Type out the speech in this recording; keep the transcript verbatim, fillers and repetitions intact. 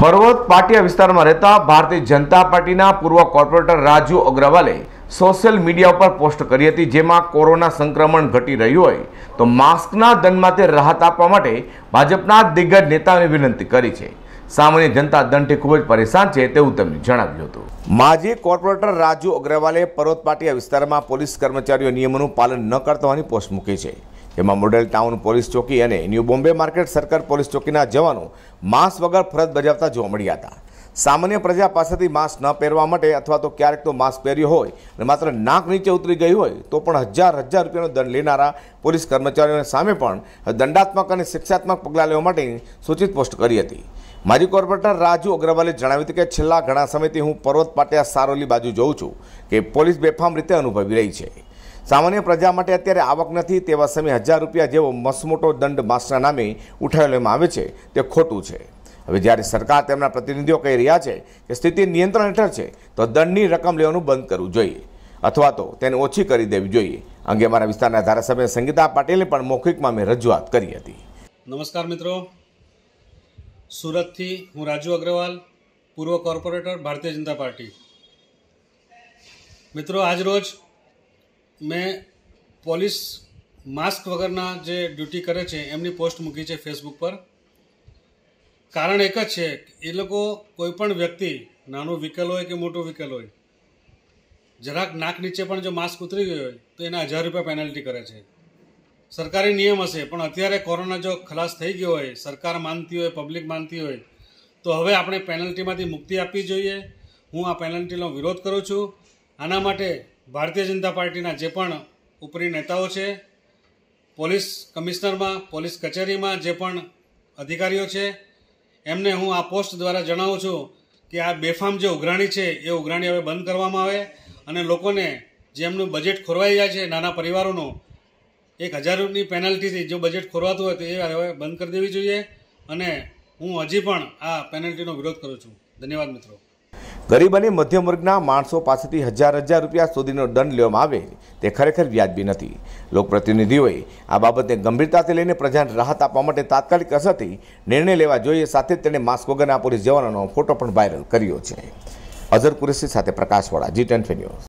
पर्वत पाटिया विस्तार में रहता भारतीय जनता पार्टी पूर्व कॉर्पोरेटर राजू अग्रवाले सोशल मीडिया पर पोस्ट करी हती, जेमां कोरोना संक्रमण घटी रह्युं होय तो मास्कना दंडमांथी राहत आपवा माटे भाजपना दिग्गज नेताओने विनंती करी छे। सामान्य जनता दंडथी खूब ज परेशान छे तेवुं તેમણે જણાવ્યું હતું। माजी कॉर्पोरेटर राजू अग्रवाले पर्वत पाटिया विस्तार में पोलीस कर्मचारीओ नियमों पालन न करता होवानी पोस्ट मूकी छे। જેમાં મોડેલ ટાઉન પોલીસ ચોકી અને new Bombay market circle police ચોકીના જવાનો માસ્ક વગર ફરજ બજાવતા જોવા મળ્યા હતા। સામાન્ય પ્રજા પાસેથી માસ્ક ન પહેરવા માટે અથવા તો ક્યારેક તો માસ્ક પહેર્યો હોય અને માત્ર નાક નીચે ઉતરી ગઈ હોય તો પણ હજાર હજાર રૂપિયાનો દંડ લેનારા પોલીસ કર્મચારીઓને સામે પણ દંડાત્મક અને શિક્ષાત્મક પગલાં લેવા માટે સૂચિત પોસ્ટ કરી હતી। માજી કોર્પોરેટર રાજુ અગ્રવાલે જણાવ્યું હતું કે છેલ્લા ઘણા સમયથી હું પર્વત પાટિયા સારોલી બાજુ જોઉં છું કે પોલીસ બેફામ રીતે અનુભવી રહી છે। सामान्य प्रजा माटे अत्यारे आवक नथी तेवा समय हजार रुपया जेवो मसमोटो दंड मास्कना नामे उठावी लेवामां आवे छे ते खोटुं छे। हवे ज्यारे सरकार तेमना प्रतिनिधिओ कही रह्या छे के स्थिति नियंत्रण हेठळ छे तो दंडनी रकम लेवानुं बंध करवुं जोईए अथवा तो तेने ओછી કરી દેવી જોઈએ। अंगे अमारा विस्ताરના ધારાસભ્ય સંગીતા પાટીલે પણ મૌખિકમાં મેં રજૂઆત કરી હતી। नमस्कार मित्रों, सूरतथी हूँ राजू अग्रवाल, पूर्व कॉर्पोरेटर भारतीय जनता पार्टी। मित्रों, आज रोज मैं पोलीस मास्क वगरना जे ड्यूटी करे छे एमनी पोस्ट मूकी है फेसबुक पर। कारण एक ज छे के ए लोको कोईपण व्यक्ति नानो विकल होय के मोटो विकल होय जराक नाक नीचे पण जो मास्क उतरी गयो होय तो एना हजार रुपया पेनल्टी करे छे। सरकारी नियम हशे पण अत्यारे कोरोना जो खलास थई गयो होय, सरकार मानती होय, पब्लिक मानती होय तो हवे आपणे पेनल्टीमांथी मुक्ति आपवी जोईए। हूँ आ पेनल्टीनो विरोध करूँ छूं। आना माटे भारतीय जनता पार्टीना जे पण उपरी नेताओ छे, पोलीस कमिश्नर में, पोलीस कचेरी में जे पण अधिकारीओ छे एमने हूँ आ पोस्ट द्वारा जणावुं छूं कि आ बेफाम जे उघराणी छे ए उघराणी हवे बंद करवामां आवे अने लोकोने जे एमनुं बजेट खोरवाई जाय छे नाना परिवारोनुं एक हजारनी पेनल्टीथी जो बजेट खोरवातुं होय तो ए हवे बंद कर देवी जोईए अने हूँ हजी पण आ पेनल्टीनो विरोध करूं छूं। धन्यवाद मित्रों। गरीब और मध्यम वर्गना माणसों पासेथी हजार हजार रुपया सुधीनो दंड लेवामां आवे ते खरेखर व्याजबी नथी। लोकप्रतिनिधिओए आ बाबतने गंभीरताथी लईने प्रजाने राहत आपवा माटे तात्कालिक असरथी निर्णय लेवा जोईए। साथे ज तेणे मास्क वगરના પોલીસ જવાનોનો फोटो पण वायरल कर्यो छे। अजर कुरेशी साथे प्रकाश वाला, जी टेन न्यूज।